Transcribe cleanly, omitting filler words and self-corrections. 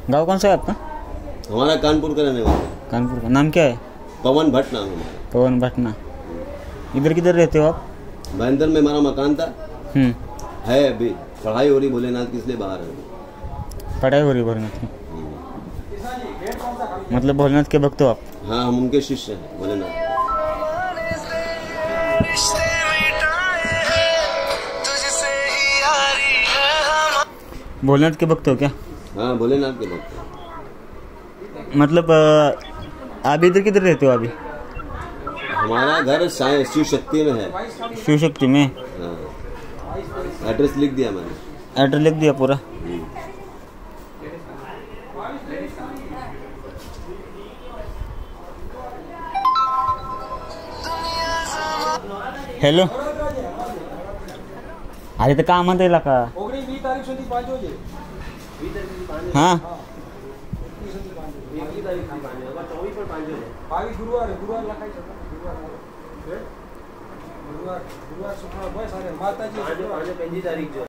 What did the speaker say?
गाँव कौन सा है आपका? हमारा कानपुर का रहने वाला है। कानपुर का। नाम क्या है? पवन भट्ट नाम है हमारा। पवन भटना। इधर किधर रहते हो आप? महेंद्र में हमारा मकान था, है अभी पढ़ाई हो रही भोलेनाथ की, इसलिए बाहर है। पढ़ाई हो रही भोलेनाथ की? मतलब भोलेनाथ के भक्त हो आप? हाँ, हम उनके शिष्य हैं भोलेनाथ। भोलेनाथ के भक्त हो क्या? हाँ, भोलेनाथ के भक्त। मतलब आप इधर किधर रहते हो अभी? हमारा घर शिव शक्ति में है। शिव शक्ति में? हाँ, एड्रेस लिख दिया मैंने। एड्रेस लिख दिया पूरा? हॅलो, अरे तर कामात येईल का? हाँ गुरुवार शुक्रवार माता जी